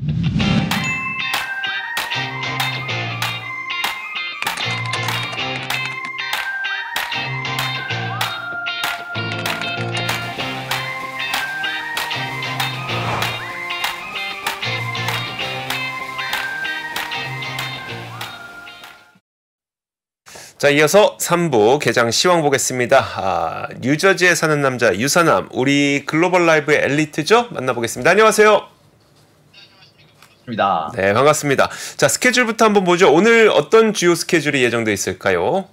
자, 이어서 3부 개장 시황 보겠습니다. 뉴저지에 사는 남자 유사남, 우리 글로벌 라이브의 엘리트죠? 만나보겠습니다. 안녕하세요. 네, 반갑습니다. 자, 스케줄부터 한번 보죠. 오늘 어떤 주요 스케줄이 예정돼 있을까요?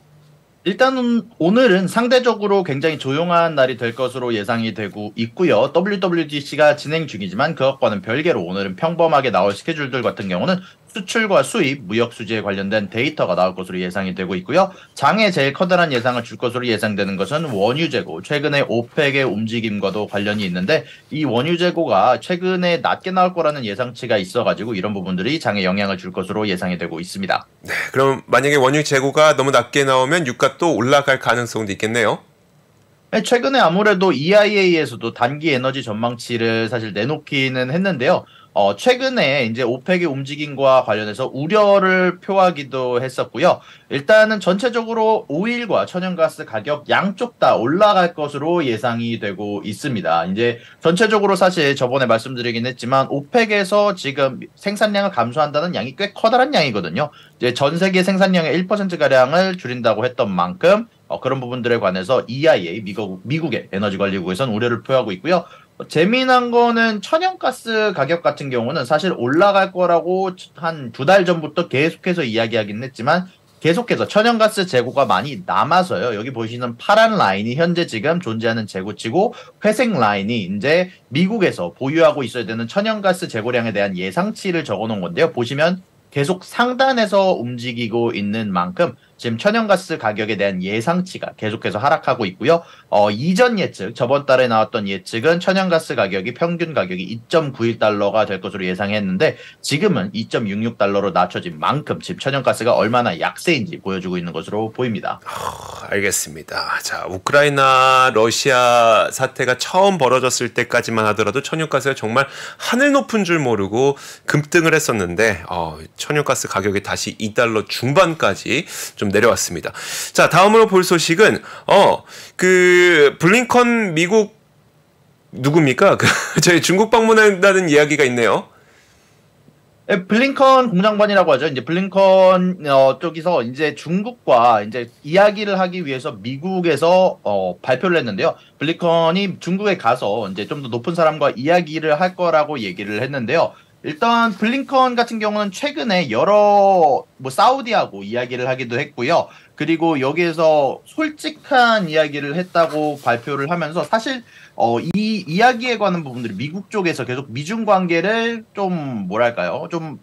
일단은 오늘은 상대적으로 굉장히 조용한 날이 될 것으로 예상이 되고 있고요. WWDC가 진행 중이지만 그것과는 별개로 오늘은 평범하게 나올 스케줄들 같은 경우는 수출과 수입, 무역 수지에 관련된 데이터가 나올 것으로 예상이 되고 있고요. 장에 제일 커다란 예상을 줄 것으로 예상되는 것은 원유 재고, 최근에 오펙의 움직임과도 관련이 있는데 이 원유 재고가 최근에 낮게 나올 거라는 예상치가 있어가지고 이런 부분들이 장에 영향을 줄 것으로 예상이 되고 있습니다. 네, 그럼 만약에 원유 재고가 너무 낮게 나오면 유가 또 올라갈 가능성도 있겠네요. 네, 최근에 아무래도 EIA에서도 단기 에너지 전망치를 사실 내놓기는 했는데요. 최근에 이제 오펙의 움직임과 관련해서 우려를 표하기도 했었고요. 일단은 전체적으로 오일과 천연가스 가격 양쪽 다 올라갈 것으로 예상이 되고 있습니다. 이제 전체적으로 사실 저번에 말씀드리긴 했지만 오펙에서 지금 생산량을 감소한다는 양이 꽤 커다란 양이거든요. 이제 전 세계 생산량의 1%가량을 줄인다고 했던 만큼 그런 부분들에 관해서 EIA, 미국의 에너지관리국에서는 우려를 표하고 있고요. 재미난 거는 천연가스 가격 같은 경우는 사실 올라갈 거라고 한 2달 전부터 계속해서 이야기하긴 했지만 계속해서 천연가스 재고가 많이 남아서요. 여기 보시는 파란 라인이 현재 지금 존재하는 재고치고 회색 라인이 이제 미국에서 보유하고 있어야 되는 천연가스 재고량에 대한 예상치를 적어놓은 건데요. 보시면 계속 상단에서 움직이고 있는 만큼 지금 천연가스 가격에 대한 예상치가 계속해서 하락하고 있고요. 이전 예측, 저번 달에 나왔던 예측은 천연가스 가격이 평균 가격이 2.91달러가 될 것으로 예상했는데 지금은 2.66달러로 낮춰진 만큼 지금 천연가스가 얼마나 약세인지 보여주고 있는 것으로 보입니다. 알겠습니다. 자, 우크라이나, 러시아 사태가 처음 벌어졌을 때까지만 하더라도 천연가스가 정말 하늘 높은 줄 모르고 급등을 했었는데 천연가스 가격이 다시 2달러 중반까지 좀 내려왔습니다. 자, 다음으로 볼 소식은 그 블링컨 미국 누굽니까? 저희 중국 방문한다는 이야기가 있네요. 네, 블링컨 공장관이라고 하죠. 이제 블링컨 쪽에서 이제 중국과 이제 이야기를 하기 위해서 미국에서 발표를 했는데요. 블링컨이 중국에 가서 이제 좀 더 높은 사람과 이야기를 할 거라고 얘기를 했는데요. 일단 블링컨 같은 경우는 최근에 여러 사우디하고 이야기를 하기도 했고요. 그리고 여기에서 솔직한 이야기를 했다고 발표를 하면서 사실 이 이야기에 관한 부분들이 미국 쪽에서 계속 미중 관계를 좀 뭐랄까요? 좀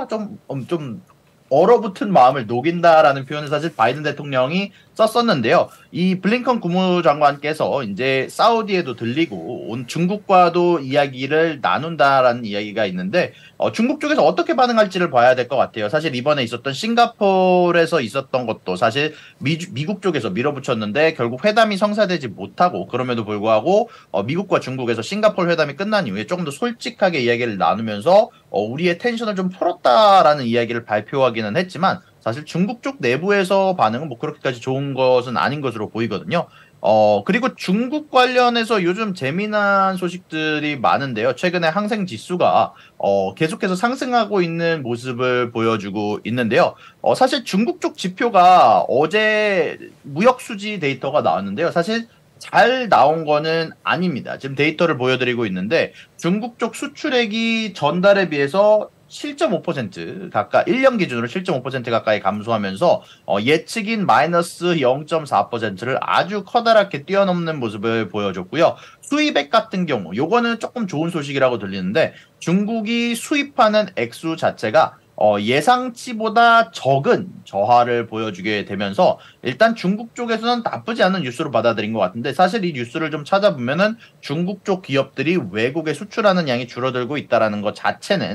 얼어붙은 마음을 녹인다라는 표현을 사실 바이든 대통령이 썼었는데요. 이 블링컨 국무장관께서 이제 사우디에도 들리고 온 중국과도 이야기를 나눈다라는 이야기가 있는데 중국 쪽에서 어떻게 반응할지를 봐야 될 것 같아요. 사실 이번에 있었던 싱가포르에서 있었던 것도 사실 미국 쪽에서 밀어붙였는데 결국 회담이 성사되지 못하고 그럼에도 불구하고 미국과 중국에서 싱가포르 회담이 끝난 이후에 조금 더 솔직하게 이야기를 나누면서 우리의 텐션을 좀 풀었다라는 이야기를 발표하기는 했지만 사실 중국 쪽 내부에서 반응은 그렇게까지 좋은 것은 아닌 것으로 보이거든요. 그리고 중국 관련해서 요즘 재미난 소식들이 많은데요. 최근에 항생 지수가 계속해서 상승하고 있는 모습을 보여주고 있는데요. 사실 중국 쪽 지표가 어제 무역 수지 데이터가 나왔는데요. 사실 잘 나온 거는 아닙니다. 지금 데이터를 보여드리고 있는데 중국 쪽 수출액이 전달에 비해서 7.5% 가까이 1년 기준으로 7.5% 가까이 감소하면서 예측인 마이너스 0.4%를 아주 커다랗게 뛰어넘는 모습을 보여줬고요. 수입액 같은 경우 요거는 조금 좋은 소식이라고 들리는데 중국이 수입하는 액수 자체가 예상치보다 적은 저하를 보여주게 되면서 일단 중국 쪽에서는 나쁘지 않은 뉴스로 받아들인 것 같은데 사실 이 뉴스를 좀 찾아보면은 중국 쪽 기업들이 외국에 수출하는 양이 줄어들고 있다라는 것 자체는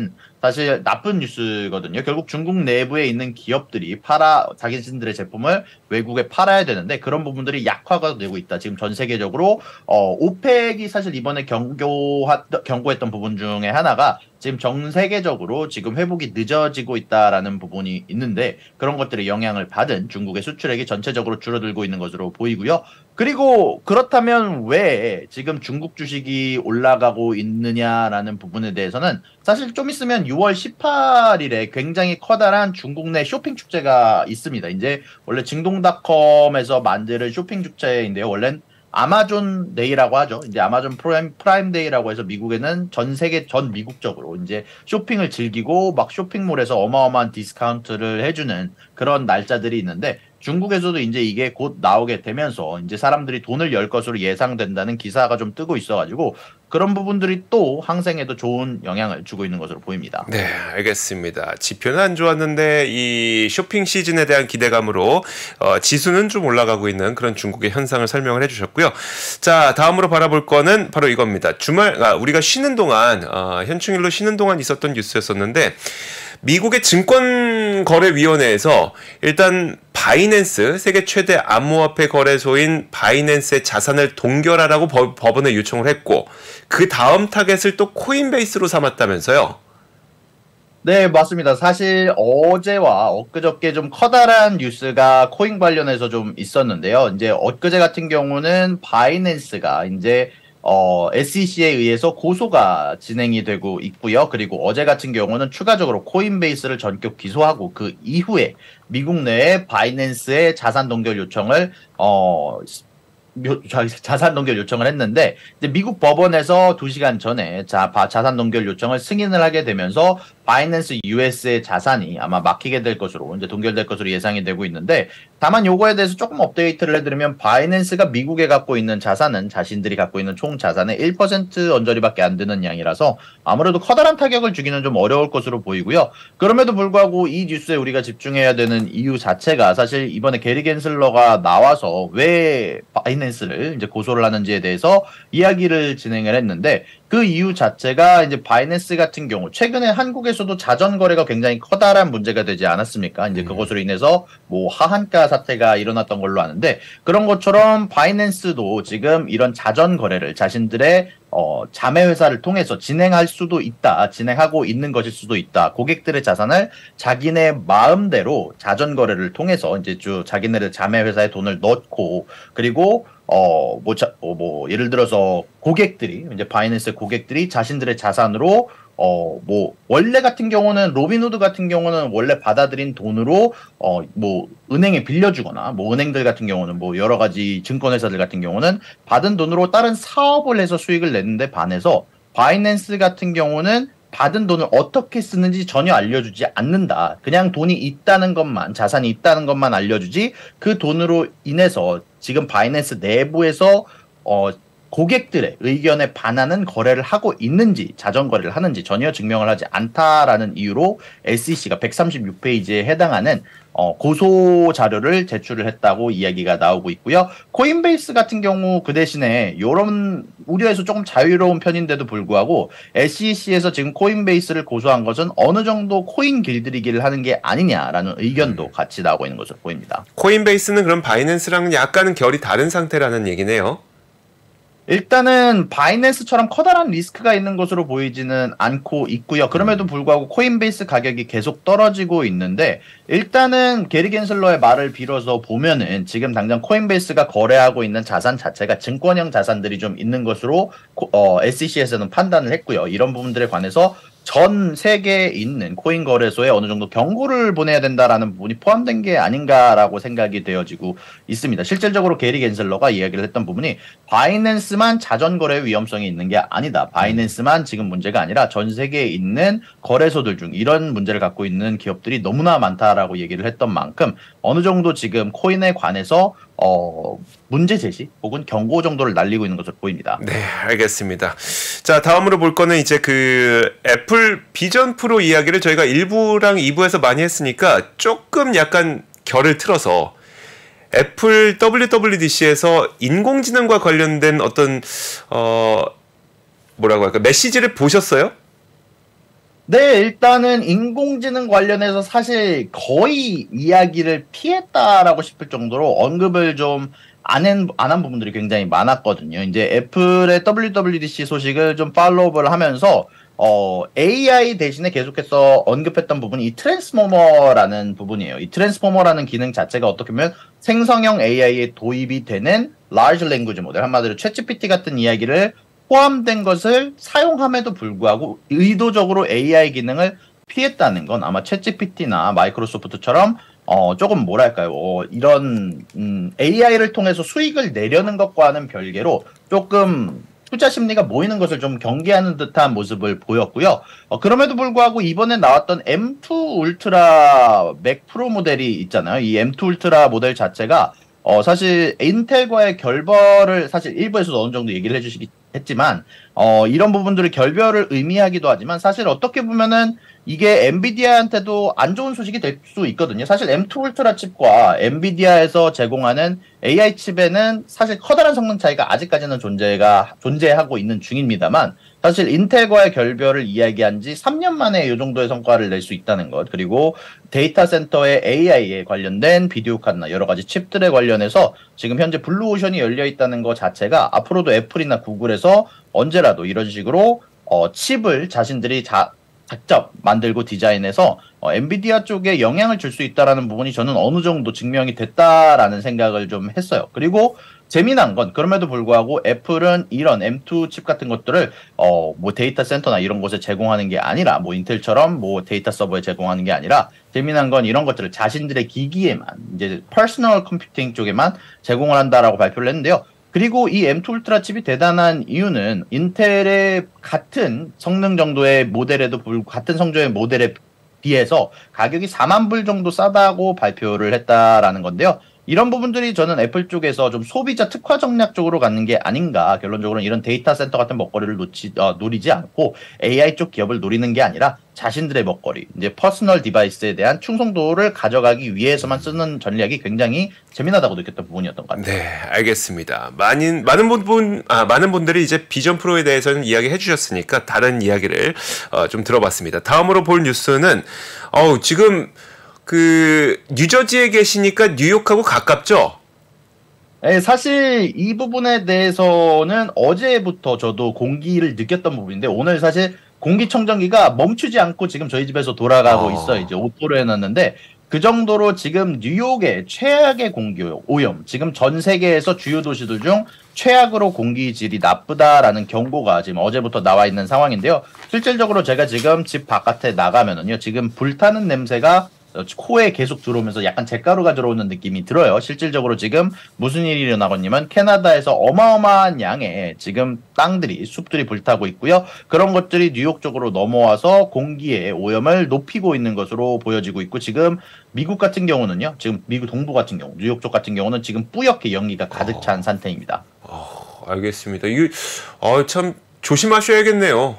사실 나쁜 뉴스거든요. 결국 중국 내부에 있는 기업들이 자신들의 제품을 외국에 팔아야 되는데 그런 부분들이 약화가 되고 있다. 지금 전 세계적으로 오펙이 사실 이번에 경고했던 부분 중에 하나가 지금 전 세계적으로 지금 회복이 늦어지고 있다라는 부분이 있는데 그런 것들의 영향을 받은 중국의 수출액이 전체적으로 줄어들고 있는 것으로 보이고요. 그리고 그렇다면 왜 지금 중국 주식이 올라가고 있느냐라는 부분에 대해서는 사실 좀 있으면 6월 18일에 굉장히 커다란 중국 내 쇼핑 축제가 있습니다. 이제 원래 징동닷컴에서 만드는 쇼핑 축제인데요. 원래는 아마존 데이라고 하죠. 이제 아마존 프라임 데이라고 해서 미국에는 전 세계 전 미국적으로 이제 쇼핑을 즐기고 막 쇼핑몰에서 어마어마한 디스카운트를 해주는 그런 날짜들이 있는데 중국에서도 이제 이게 곧 나오게 되면서 이제 사람들이 돈을 열 것으로 예상된다는 기사가 좀 뜨고 있어가지고 그런 부분들이 또 항생에도 좋은 영향을 주고 있는 것으로 보입니다. 네, 알겠습니다. 지표는 안 좋았는데 이 쇼핑 시즌에 대한 기대감으로 지수는 좀 올라가고 있는 그런 중국의 현상을 설명을 해주셨고요. 자, 다음으로 바라볼 거는 바로 이겁니다. 우리가 쉬는 동안 현충일로 쉬는 동안 있었던 뉴스였었는데 미국의 증권거래위원회에서 일단 바이낸스, 세계 최대 암호화폐 거래소인 바이낸스의 자산을 동결하라고 법원에 요청을 했고 그 다음 타겟을 또 코인베이스로 삼았다면서요? 네, 맞습니다. 사실 어제와 엊그저께 좀 커다란 뉴스가 코인 관련해서 좀 있었는데요. 이제 엊그제 같은 경우는 바이낸스가 이제 SEC에 의해서 고소가 진행이 되고 있고요. 그리고 어제 같은 경우는 추가적으로 코인베이스를 전격 기소하고 그 이후에 미국 내에 바이낸스의 자산 동결 요청을 자산 동결 요청을 했는데 이제 미국 법원에서 2시간 전에 자산 동결 요청을 승인을 하게 되면서 바이낸스 US의 자산이 아마 막히게 될 것으로 이제 동결될 것으로 예상이 되고 있는데 다만 요거에 대해서 조금 업데이트를 해드리면 바이낸스가 미국에 갖고 있는 자산은 자신들이 갖고 있는 총 자산의 1% 언저리밖에 안 되는 양이라서 아무래도 커다란 타격을 주기는 좀 어려울 것으로 보이고요. 그럼에도 불구하고 이 뉴스에 우리가 집중해야 되는 이유 자체가 사실 이번에 게리 겐슬러가 나와서 왜 바이낸스를 이제 고소를 하는지에 대해서 이야기를 진행을 했는데 그 이유 자체가 이제 바이낸스 같은 경우 최근에 한국에서도 자전 거래가 굉장히 커다란 문제가 되지 않았습니까? 이제 그것으로 인해서 뭐 하한가 사태가 일어났던 걸로 아는데 그런 것처럼 바이낸스도 지금 이런 자전 거래를 자신들의 자매 회사를 통해서 진행할 수도 있다. 진행하고 있는 것일 수도 있다. 고객들의 자산을 자기네 마음대로 자전 거래를 통해서 이제 자기네들 자매 회사에 돈을 넣고 그리고 예를 들어서 고객들이 이제 바이낸스 고객들이 자신들의 자산으로 원래 같은 경우는 로빈후드 같은 경우는 원래 받아들인 돈으로 은행에 빌려주거나 은행들 같은 경우는 여러 가지 증권회사들 같은 경우는 받은 돈으로 다른 사업을 해서 수익을 냈는데 반해서 바이낸스 같은 경우는 받은 돈을 어떻게 쓰는지 전혀 알려주지 않는다. 그냥 돈이 있다는 것만, 자산이 있다는 것만 알려주지 그 돈으로 인해서 지금 바이낸스 내부에서 고객들의 의견에 반하는 거래를 하고 있는지 자전 거래를 하는지 전혀 증명을 하지 않다라는 이유로 SEC가 136페이지에 해당하는 고소 자료를 제출을 했다고 이야기가 나오고 있고요. 코인베이스 같은 경우 그 대신에 이런 우려에서 조금 자유로운 편인데도 불구하고 SEC에서 지금 코인베이스를 고소한 것은 어느 정도 코인 길들이기를 하는 게 아니냐라는 의견도 같이 나오고 있는 것으로 보입니다. 코인베이스는 그럼 바이낸스랑은 약간은 결이 다른 상태라는 얘기네요. 일단은 바이낸스처럼 커다란 리스크가 있는 것으로 보이지는 않고 있고요. 그럼에도 불구하고 코인베이스 가격이 계속 떨어지고 있는데 일단은 게리 겐슬러의 말을 빌어서 보면은 지금 당장 코인베이스가 거래하고 있는 자산 자체가 증권형 자산들이 좀 있는 것으로 SEC에서는 판단을 했고요. 이런 부분들에 관해서 전 세계에 있는 코인 거래소에 어느 정도 경고를 보내야 된다라는 부분이 포함된 게 아닌가라고 생각이 되어지고 있습니다. 실질적으로 게리 겐슬러가 이야기를 했던 부분이 바이낸스만 자전 거래 위험성이 있는 게 아니다. 바이낸스만 지금 문제가 아니라 전 세계에 있는 거래소들 중 이런 문제를 갖고 있는 기업들이 너무나 많다라고 얘기를 했던 만큼 어느 정도 지금 코인에 관해서 문제 제시 혹은 경고 정도를 날리고 있는 것으로 보입니다. 네, 알겠습니다. 자, 다음으로 볼 거는 이제 그 애플 비전 프로 이야기를 저희가 1부랑 2부에서 많이 했으니까 조금 약간 결을 틀어서 애플 WWDC에서 인공지능과 관련된 어떤 뭐라고 할까 메시지를 보셨어요? 네, 일단은 인공지능 관련해서 사실 거의 이야기를 피했다라고 싶을 정도로 언급을 좀 안 한 부분들이 굉장히 많았거든요. 이제 애플의 WWDC 소식을 좀 팔로우를 하면서 AI 대신에 계속해서 언급했던 부분이 이 트랜스포머라는 부분이에요. 이 트랜스포머라는 기능 자체가 어떻게 보면 생성형 AI에 도입이 되는 large language 모델, 한마디로 챗GPT 같은 이야기를 포함된 것을 사용함에도 불구하고 의도적으로 AI 기능을 피했다는 건 아마 챗GPT나 마이크로소프트처럼 조금 뭐랄까요, 이런 AI를 통해서 수익을 내려는 것과는 별개로 조금 투자 심리가 모이는 것을 좀 경계하는 듯한 모습을 보였고요. 그럼에도 불구하고 이번에 나왔던 M2 울트라 맥 프로 모델이 있잖아요. 이 M2 울트라 모델 자체가 사실 인텔과의 결별을 사실 일부에서도 어느 정도 얘기를 해주시긴 했지만 이런 부분들을 결별을 의미하기도 하지만 사실 어떻게 보면은 이게 엔비디아한테도 안 좋은 소식이 될 수 있거든요. 사실 M2 울트라 칩과 엔비디아에서 제공하는 AI 칩에는 사실 커다란 성능 차이가 아직까지는 존재하고 있는 중입니다만 사실 인텔과의 결별을 이야기한 지 3년 만에 이 정도의 성과를 낼 수 있다는 것, 그리고 데이터 센터의 AI에 관련된 비디오 카드나 여러 가지 칩들에 관련해서 지금 현재 블루오션이 열려 있다는 것 자체가 앞으로도 애플이나 구글에서 언제라도 이런 식으로 칩을 자신들이 직접 만들고 디자인해서 엔비디아 쪽에 영향을 줄 수 있다라는 부분이 저는 어느 정도 증명이 됐다라는 생각을 좀 했어요. 그리고 재미난 건 그럼에도 불구하고 애플은 이런 M2 칩 같은 것들을 뭐 데이터 센터나 이런 곳에 제공하는 게 아니라 뭐 인텔처럼 뭐 데이터 서버에 제공하는 게 아니라 재미난 건 이런 것들을 자신들의 기기에만 이제 퍼스널 컴퓨팅 쪽에만 제공을 한다라고 발표를 했는데요. 그리고 이 M2 울트라 칩이 대단한 이유는 인텔의 같은 성능 정도의 모델에도 같은 성적의 모델에 비해서 가격이 4만 불 정도 싸다고 발표를 했다라는 건데요. 이런 부분들이 저는 애플 쪽에서 좀 소비자 특화 전략 쪽으로 가는 게 아닌가. 결론적으로는 이런 데이터 센터 같은 먹거리를 노리지 않고 AI 쪽 기업을 노리는 게 아니라 자신들의 먹거리, 이제 퍼스널 디바이스에 대한 충성도를 가져가기 위해서만 쓰는 전략이 굉장히 재미나다고 느꼈던 부분이었던 것 같아요. 네, 알겠습니다. 많은 분들이 이제 비전 프로에 대해서는 이야기해 주셨으니까 다른 이야기를 좀 들어봤습니다. 다음으로 볼 뉴스는 지금 그 뉴저지에 계시니까 뉴욕하고 가깝죠? 네, 사실 이 부분에 대해서는 어제부터 저도 공기를 느꼈던 부분인데 오늘 사실 공기청정기가 멈추지 않고 지금 저희 집에서 돌아가고 있어요. 이제 오토로 해놨는데 그 정도로 지금 뉴욕의 최악의 공기 오염, 지금 전 세계에서 주요 도시들 중 최악으로 공기질이 나쁘다라는 경고가 지금 어제부터 나와 있는 상황인데요. 실질적으로 제가 지금 집 바깥에 나가면은요, 지금 불타는 냄새가 코에 계속 들어오면서 약간 잿가루가 들어오는 느낌이 들어요. 실질적으로 지금 무슨 일이 일어나고냐면 캐나다에서 어마어마한 양의 지금 땅들이, 숲들이 불타고 있고요. 그런 것들이 뉴욕 쪽으로 넘어와서 공기의 오염을 높이고 있는 것으로 보여지고 있고, 지금 미국 같은 경우는요, 지금 미국 동부 같은 경우, 뉴욕 쪽 같은 경우는 지금 뿌옇게 연기가 가득 찬 상태입니다. 알겠습니다. 이게 참 조심하셔야겠네요.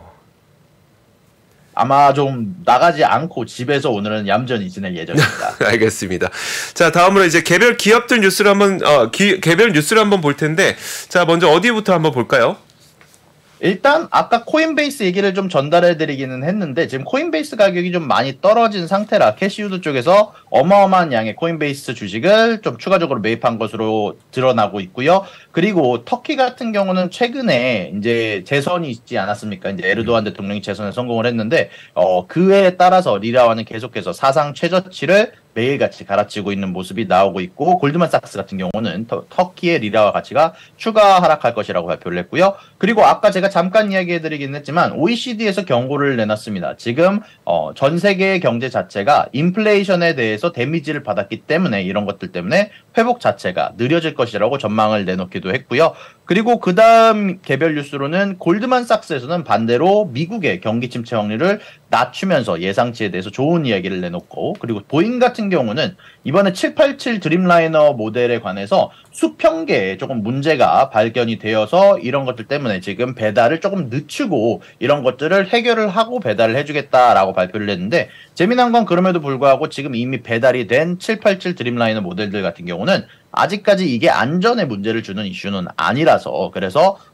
아마 좀 나가지 않고 집에서 오늘은 얌전히 지낼 예정입니다. 알겠습니다. 자, 다음으로 이제 개별 기업들 뉴스를 한번 개별 뉴스를 한번 볼 텐데, 자, 먼저 어디부터 한번 볼까요? 일단 아까 코인베이스 얘기를 좀 전달해 드리기는 했는데 지금 코인베이스 가격이 좀 많이 떨어진 상태라 캐시우드 쪽에서 어마어마한 양의 코인베이스 주식을 좀 추가적으로 매입한 것으로 드러나고 있고요. 그리고 터키 같은 경우는 최근에 이제 재선이 있지 않았습니까? 이제 에르도안 대통령이 재선에 성공을 했는데 그에 따라서 리라와는 계속해서 사상 최저치를 매일같이 갈아치고 있는 모습이 나오고 있고, 골드만삭스 같은 경우는 터키의 리라와 가치가 추가 하락할 것이라고 발표를 했고요. 그리고 아까 제가 잠깐 이야기해드리긴 했지만 OECD에서 경고를 내놨습니다. 지금 전 세계의 경제 자체가 인플레이션에 대해서 데미지를 받았기 때문에 이런 것들 때문에 회복 자체가 느려질 것이라고 전망을 내놓기도 했고요. 그리고 그 다음 개별 뉴스로는 골드만삭스에서는 반대로 미국의 경기 침체 확률을 낮추면서 예상치에 대해서 좋은 이야기를 내놓고, 그리고 보잉 같은 경우는 이번에 787 드림라이너 모델에 관해서 수평계에 조금 문제가 발견이 되어서 이런 것들 때문에 지금 배달을 조금 늦추고 이런 것들을 해결을 하고 배달을 해주겠다라고 발표를 했는데, 재미난 건 그럼에도 불구하고 지금 이미 배달이 된 787 드림라이너 모델들 같은 경우는 아직까지 이게 안전에 문제를 주는 이슈는 아니라서, 그래서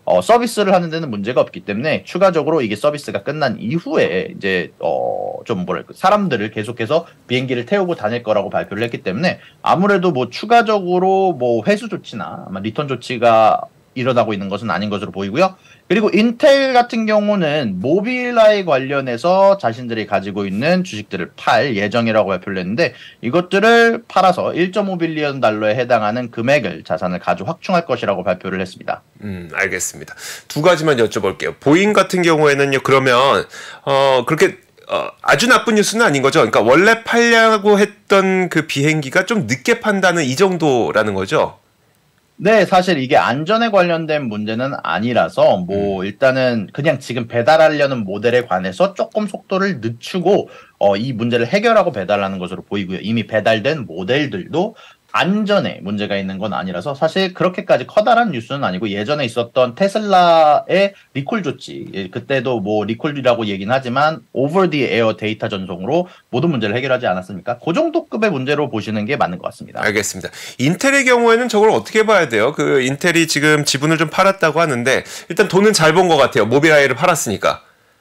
서비스를 하는 데는 문제가 없기 때문에 추가적으로 이게 서비스가 끝난 이후에 이제 좀 뭐랄까 사람들을 계속해서 비행기를 태우고 다닐 거라고 발표를 했기 때문에 아무래도 뭐 추가적으로 뭐 회수 조치나 아마 리턴 조치가 일어나고 있는 것은 아닌 것으로 보이고요. 그리고 인텔 같은 경우는 모빌아이 관련해서 자신들이 가지고 있는 주식들을 팔 예정이라고 발표를 했는데 이것들을 팔아서 1.5빌리언 달러에 해당하는 금액을 자산을 가져 확충할 것이라고 발표를 했습니다. 알겠습니다. 두 가지만 여쭤볼게요. 보잉 같은 경우에는요. 그러면 그렇게 아주 나쁜 뉴스는 아닌 거죠. 그러니까 원래 팔려고 했던 그 비행기가 좀 늦게 판다는 이 정도라는 거죠. 네, 사실 이게 안전에 관련된 문제는 아니라서 뭐 일단은 그냥 지금 배달하려는 모델에 관해서 조금 속도를 늦추고 이 문제를 해결하고 배달하는 것으로 보이고요. 이미 배달된 모델들도 안전에 문제가 있는 건 아니라서 사실 그렇게까지 커다란 뉴스는 아니고 예전에 있었던 테슬라의 리콜 조치 그때도 뭐 리콜이라고 얘기는 하지만 오버 디 에어 데이터 전송으로 모든 문제를 해결하지 않았습니까? 그 정도 급의 문제로 보시는 게 맞는 것 같습니다. 알겠습니다. 인텔의 경우에는 저걸 어떻게 봐야 돼요? 그 인텔이 지금 지분을 좀 팔았다고 하는데 일단 돈은 잘 번 것 같아요. 모빌아이를 팔았으니까.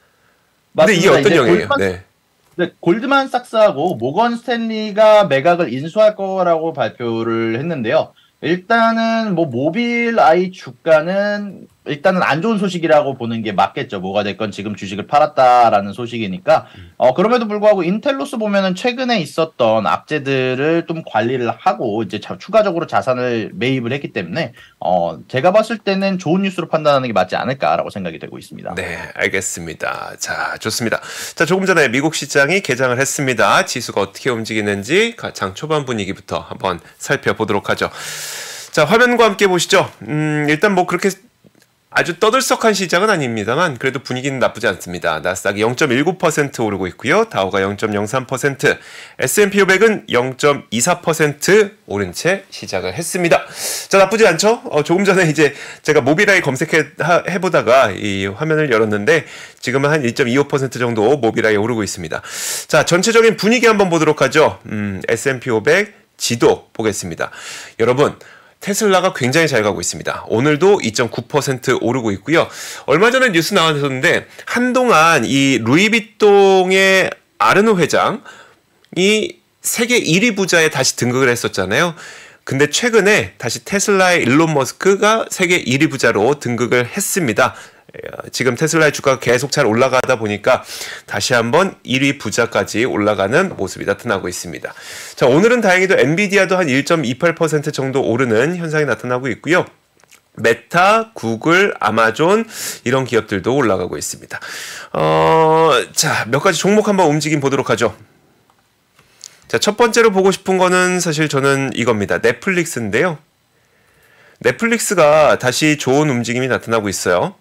근데 이게 어떤 영향이에요? 네, 골드만삭스하고 모건 스탠리가 매각을 인수할 거라고 발표를 했는데요. 일단은 뭐 모빌아이 주가는 일단은 안 좋은 소식이라고 보는 게 맞겠죠. 뭐가 됐건 지금 주식을 팔았다라는 소식이니까. 그럼에도 불구하고 인텔로스 보면은 최근에 있었던 악재들을 좀 관리를 하고 이제 추가적으로 자산을 매입을 했기 때문에 제가 봤을 때는 좋은 뉴스로 판단하는 게 맞지 않을까라고 생각이 되고 있습니다. 네, 알겠습니다. 자, 좋습니다. 자, 조금 전에 미국 시장이 개장을 했습니다. 지수가 어떻게 움직이는지 장 초반 분위기부터 한번 살펴보도록 하죠. 자, 화면과 함께 보시죠. 일단 뭐 그렇게 아주 떠들썩한 시장은 아닙니다만 그래도 분위기는 나쁘지 않습니다. 나스닥이 0.19% 오르고 있고요. 다우가 0.03%, S&P 500은 0.24% 오른 채 시작을 했습니다. 자, 나쁘지 않죠? 조금 전에 이제 제가 모빌아이 검색해보다가 이 화면을 열었는데 지금은 한 1.25% 정도 모빌아이 오르고 있습니다. 자, 전체적인 분위기 한번 보도록 하죠. S&P 500 지도 보겠습니다. 여러분, 테슬라가 굉장히 잘 가고 있습니다. 오늘도 2.9% 오르고 있고요. 얼마 전에 뉴스 나왔었는데 한동안 이 루이비통의 아르노 회장이 세계 1위 부자에 다시 등극을 했었잖아요. 근데 최근에 다시 테슬라의 일론 머스크가 세계 1위 부자로 등극을 했습니다. 지금 테슬라의 주가가 계속 잘 올라가다 보니까 다시 한번 1위 부자까지 올라가는 모습이 나타나고 있습니다. 자, 오늘은 다행히도 엔비디아도 한 1.28% 정도 오르는 현상이 나타나고 있고요. 메타, 구글, 아마존 이런 기업들도 올라가고 있습니다. 자, 몇 가지 종목 한번 움직임 보도록 하죠. 자, 첫 번째로 보고 싶은 거는 사실 저는 이겁니다. 넷플릭스인데요. 넷플릭스가 다시 좋은 움직임이 나타나고 있어요.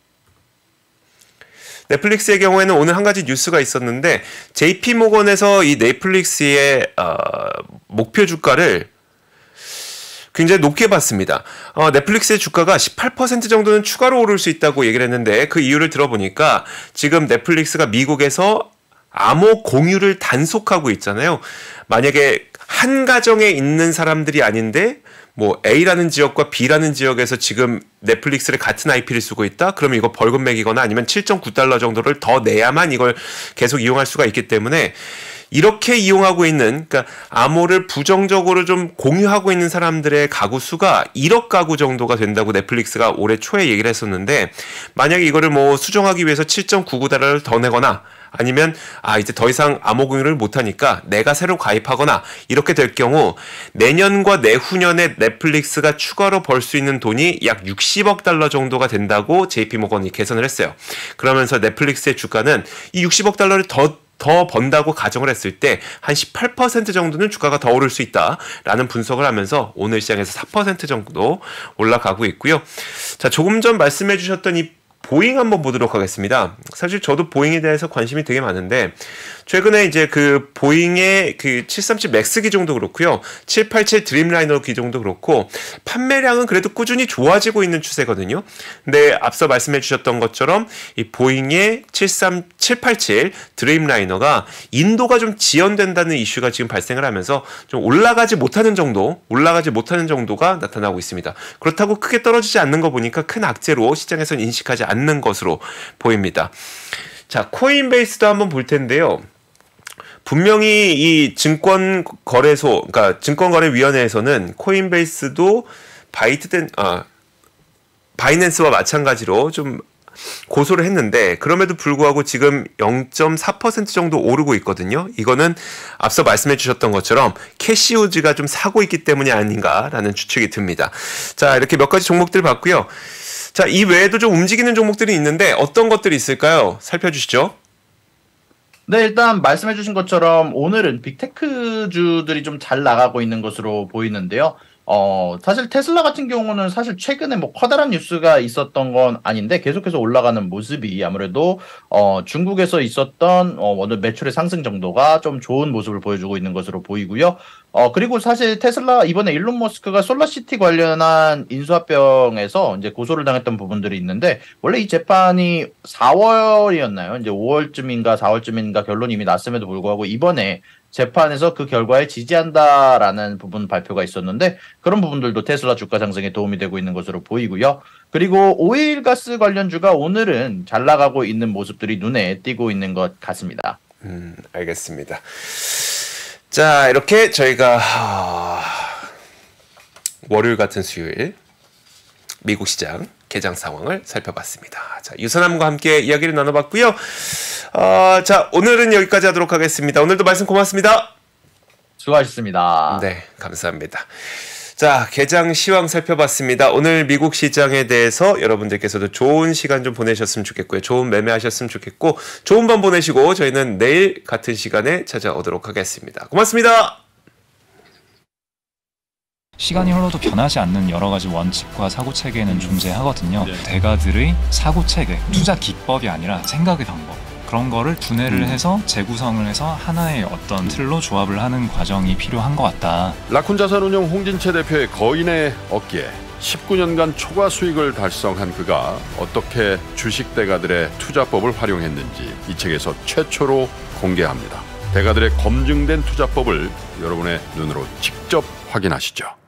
넷플릭스의 경우에는 오늘 한 가지 뉴스가 있었는데 JP모건에서 이 넷플릭스의 목표 주가를 굉장히 높게 봤습니다. 넷플릭스의 주가가 18% 정도는 추가로 오를 수 있다고 얘기를 했는데 그 이유를 들어보니까 지금 넷플릭스가 미국에서 암호 공유를 단속하고 있잖아요. 만약에 한 가정에 있는 사람들이 아닌데 뭐 A라는 지역과 B라는 지역에서 지금 넷플릭스를 같은 IP를 쓰고 있다? 그러면 이거 벌금 매기거나 아니면 7.9달러 정도를 더 내야만 이걸 계속 이용할 수가 있기 때문에 이렇게 이용하고 있는, 그러니까 암호를 부정적으로 좀 공유하고 있는 사람들의 가구 수가 1억 가구 정도가 된다고 넷플릭스가 올해 초에 얘기를 했었는데 만약에 이거를 뭐 수정하기 위해서 7.99달러를 더 내거나 아니면 이제 더 이상 암호 공유를 못하니까 내가 새로 가입하거나 이렇게 될 경우 내년과 내후년에 넷플릭스가 추가로 벌 수 있는 돈이 약 60억 달러 정도가 된다고 JP모건이 계산을 했어요. 그러면서 넷플릭스의 주가는 이 60억 달러를 더 번다고 가정을 했을 때 한 18% 정도는 주가가 더 오를 수 있다라는 분석을 하면서 오늘 시장에서 4% 정도 올라가고 있고요. 자, 조금 전 말씀해 주셨던 이 보잉 한번 보도록 하겠습니다. 사실 저도 보잉에 대해서 관심이 되게 많은데 최근에 이제 그 보잉의 그 737 맥스 기종도 그렇고요. 787 드림라이너 기종도 그렇고 판매량은 그래도 꾸준히 좋아지고 있는 추세거든요. 근데 앞서 말씀해 주셨던 것처럼 이 보잉의 787 드림라이너가 인도가 좀 지연된다는 이슈가 지금 발생을 하면서 좀 올라가지 못하는 정도가 나타나고 있습니다. 그렇다고 크게 떨어지지 않는 거 보니까 큰 악재로 시장에서는 인식하지 않는 것으로 보입니다. 자, 코인베이스도 한번 볼 텐데요. 분명히 이 증권거래소, 그러니까 증권거래위원회에서는 코인베이스도 바이낸스와 마찬가지로 좀 고소를 했는데 그럼에도 불구하고 지금 0.4% 정도 오르고 있거든요. 이거는 앞서 말씀해 주셨던 것처럼 캐시우즈가 좀 사고 있기 때문이 아닌가라는 추측이 듭니다. 자, 이렇게 몇 가지 종목들 봤고요. 자, 이 외에도 좀 움직이는 종목들이 있는데 어떤 것들이 있을까요? 살펴주시죠. 네, 일단 말씀해 주신 것처럼 오늘은 빅테크주들이 좀 잘 나가고 있는 것으로 보이는데요. 사실 테슬라 같은 경우는 사실 최근에 뭐 커다란 뉴스가 있었던 건 아닌데 계속해서 올라가는 모습이 아무래도 중국에서 있었던 오늘 매출의 상승 정도가 좀 좋은 모습을 보여주고 있는 것으로 보이고요. 그리고 사실 테슬라 이번에 일론 머스크가 솔라시티 관련한 인수합병에서 이제 고소를 당했던 부분들이 있는데 원래 이 재판이 4월이었나요? 이제 5월쯤인가 4월쯤인가 결론이 이미 났음에도 불구하고 이번에 재판에서 그 결과에 지지한다라는 부분 발표가 있었는데 그런 부분들도 테슬라 주가 상승에 도움이 되고 있는 것으로 보이고요. 그리고 오일가스 관련주가 오늘은 잘 나가고 있는 모습들이 눈에 띄고 있는 것 같습니다. 알겠습니다. 자, 이렇게 저희가 월요일 같은 수요일 미국 시장 개장 상황을 살펴봤습니다. 자, 유선함과 함께 이야기를 나눠봤고요. 자, 오늘은 여기까지 하도록 하겠습니다. 오늘도 말씀 고맙습니다. 수고하셨습니다. 네, 감사합니다. 자, 개장 시황 살펴봤습니다. 오늘 미국 시장에 대해서 여러분들께서도 좋은 시간 좀 보내셨으면 좋겠고요. 좋은 매매하셨으면 좋겠고 좋은 밤 보내시고 저희는 내일 같은 시간에 찾아오도록 하겠습니다. 고맙습니다. 시간이 흘러도 변하지 않는 여러 가지 원칙과 사고 체계는 존재하거든요. 대가들의 사고 체계, 투자 기법이 아니라 생각의 방법. 그런 거를 분해를 해서 재구성을 해서 하나의 어떤 틀로 조합을 하는 과정이 필요한 것 같다. 라쿤 자산운용 홍진채 대표의 거인의 어깨에 19년간 초과 수익을 달성한 그가 어떻게 주식 대가들의 투자법을 활용했는지 이 책에서 최초로 공개합니다. 대가들의 검증된 투자법을 여러분의 눈으로 직접 확인하시죠.